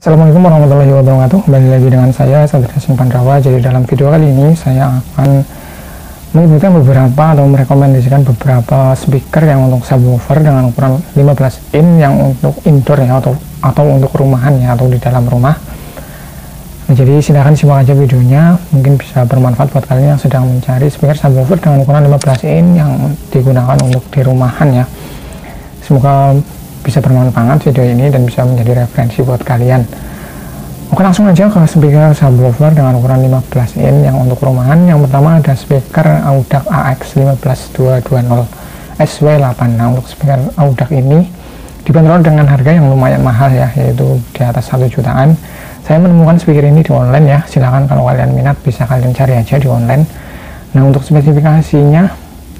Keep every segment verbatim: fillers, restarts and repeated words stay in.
Assalamualaikum warahmatullahi wabarakatuh. Kembali lagi dengan saya Satria Simpandrawa. Jadi dalam video kali ini saya akan menyebutkan beberapa atau merekomendasikan beberapa speaker yang untuk subwoofer dengan ukuran lima belas in yang untuk indoor ya, atau atau untuk rumahan ya, atau di dalam rumah. Nah, jadi silahkan simak aja videonya, mungkin bisa bermanfaat buat kalian yang sedang mencari speaker subwoofer dengan ukuran lima belas in yang digunakan untuk di rumahan ya. Semoga bisa bermanfaat video ini dan bisa menjadi referensi buat kalian. Oke, langsung aja ke speaker subwoofer dengan ukuran lima belas in yang untuk rumahan. Yang pertama ada speaker Audac A X lima belas dua dua nol S W delapan. Nah, untuk speaker Audac ini dibanderol dengan harga yang lumayan mahal ya, yaitu di atas satu jutaan. Saya menemukan speaker ini di online ya, silahkan kalau kalian minat bisa kalian cari aja di online. Nah, untuk spesifikasinya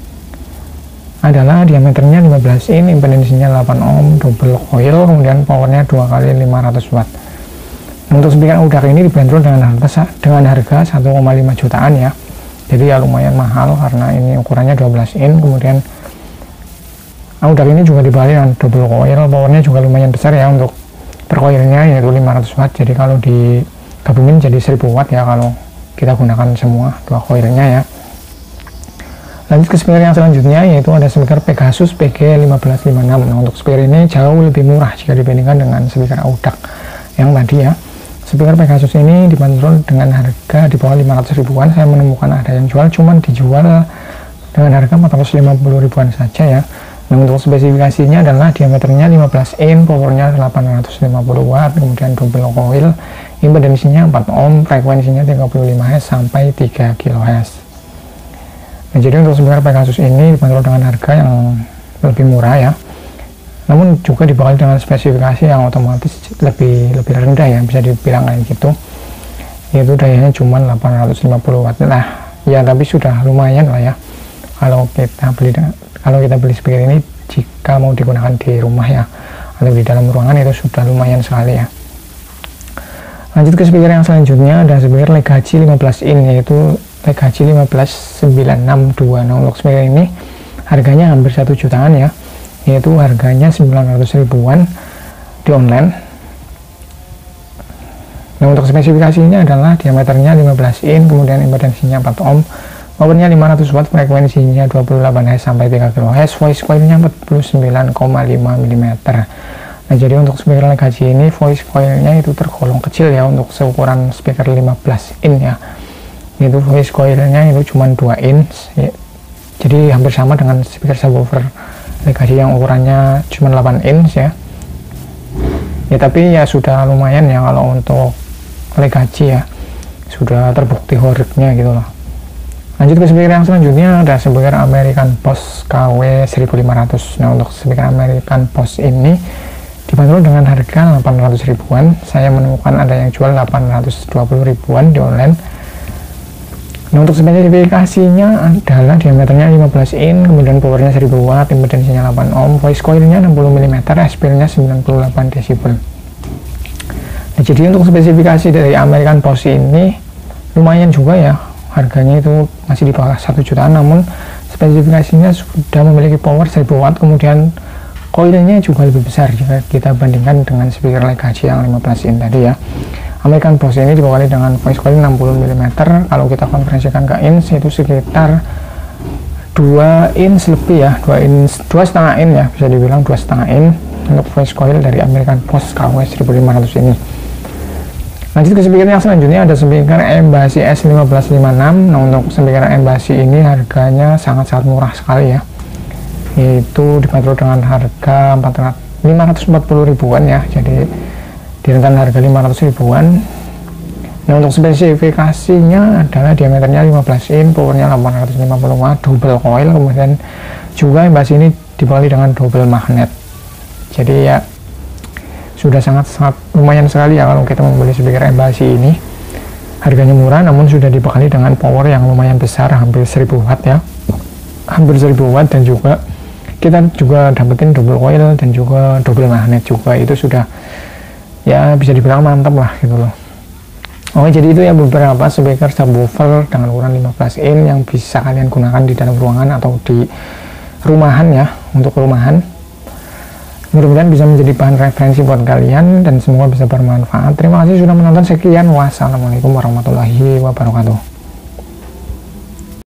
adalah diameternya lima belas in, impedensinya delapan ohm, double coil, kemudian powernya dua kali lima ratus watt. Untuk speaker Audac ini dibanderol dengan harga dengan harga satu koma lima jutaan ya. Jadi ya lumayan mahal karena ini ukurannya dua belas in. Kemudian Audac ini juga dibalik dengan double coil, powernya juga lumayan besar ya, untuk per coilnya yaitu lima ratus watt. Jadi kalau digabungin jadi seribu watt ya kalau kita gunakan semua dua coilnya ya. Lanjut ke speaker yang selanjutnya, yaitu ada speaker Pegasus P G lima belas lima puluh enam. Nah, untuk speaker ini jauh lebih murah jika dibandingkan dengan speaker Audac yang tadi ya. Speaker Pegasus ini dibanderol dengan harga di bawah lima ratus ribuan. Saya menemukan ada yang jual, cuman dijual dengan harga empat ratus lima puluh ribuan saja ya. Nah, untuk spesifikasinya adalah diameternya lima belas in, powernya delapan ratus lima puluh watt, kemudian double coil, impedensinya empat ohm, frekuensinya tiga puluh lima hertz sampai tiga kilohertz. Nah, jadi untuk speaker Pegasus ini dibanderol dengan harga yang lebih murah ya, namun juga dibekali dengan spesifikasi yang otomatis lebih lebih rendah ya, bisa dibilang kayak gitu, yaitu dayanya cuma delapan ratus lima puluh watt lah ya, tapi sudah lumayan lah ya kalau kita beli kalau kita beli speaker ini jika mau digunakan di rumah ya, atau di dalam ruangan, itu sudah lumayan sekali ya. Lanjut ke speaker yang selanjutnya, ada speaker Legacy lima belas in, yaitu Legacy lima belas sembilan enam dua. Nah, untuk speaker ini harganya hampir satu jutaan ya, yaitu harganya sembilan ratus ribuan di online. Nah, untuk spesifikasinya adalah diameternya lima belas in, kemudian impedensinya empat ohm, powernya lima ratus watt, frekuensinya dua puluh delapan hertz sampai tiga kilohertz, voice coilnya empat puluh sembilan koma lima milimeter. Nah, jadi untuk speaker Legacy ini voice coilnya itu tergolong kecil ya untuk seukuran speaker lima belas in ya. Itu voice coilnya itu cuma dua inch ya. Jadi hampir sama dengan speaker subwoofer Legacy yang ukurannya cuma delapan inch ya. Ya, tapi ya sudah lumayan ya kalau untuk Legacy ya, sudah terbukti horiknya gitu loh. Lanjut ke speaker yang selanjutnya, ada speaker American Boss K W seribu lima ratus. Nah, untuk speaker American Boss ini dibanderol dengan harga delapan ratus ribuan. Saya menemukan ada yang jual delapan ratus dua puluh ribuan di online. Nah, untuk spesifikasinya adalah diameternya lima belas in, kemudian powernya seribu watt, impedensinya delapan ohm, voice coilnya enam puluh milimeter, S P L-nya sembilan puluh delapan desibel. Nah, jadi untuk spesifikasi dari American Boss ini lumayan juga ya, harganya itu masih di bawah satu jutaan, namun spesifikasinya sudah memiliki power seribu watt, kemudian coilnya juga lebih besar jika kita bandingkan dengan speaker Legacy yang lima belas in tadi ya. American Boss ini dibekali dengan voice coil enam puluh milimeter. Kalau kita konversikan ke inch itu sekitar dua inch lebih ya, dua inch, dua setengah in ya, bisa dibilang dua setengah in untuk voice coil dari American Boss K W seribu lima ratus ini. Lanjut ke speaker yang selanjutnya, ada speaker Embassy S lima belas lima puluh enam. Nah, untuk speaker Embassy ini harganya sangat-sangat murah sekali ya, yaitu dibanderol dengan harga lima ratus empat puluh ribuan ya, jadi di rentan harga lima ratus ribuan. Nah, untuk spesifikasinya adalah diameternya lima belas in, powernya delapan ratus lima puluh watt, double coil, kemudian juga Embassy ini dibekali dengan double magnet. Jadi ya sudah sangat-sangat lumayan sekali ya kalau kita membeli speaker Embassy ini. Harganya murah namun sudah dibekali dengan power yang lumayan besar, hampir seribu watt ya, hampir seribu watt, dan juga kita juga dapetin double coil dan juga double magnet juga. Itu sudah ya bisa dibilang mantap lah gitu loh. Oke, jadi itu ya beberapa speaker subwoofer dengan ukuran lima belas in yang bisa kalian gunakan di dalam ruangan atau di rumahan ya, untuk rumahan. Mudah-mudahan bisa menjadi bahan referensi buat kalian dan semoga bisa bermanfaat. Terima kasih sudah menonton. Sekian, wassalamualaikum warahmatullahi wabarakatuh.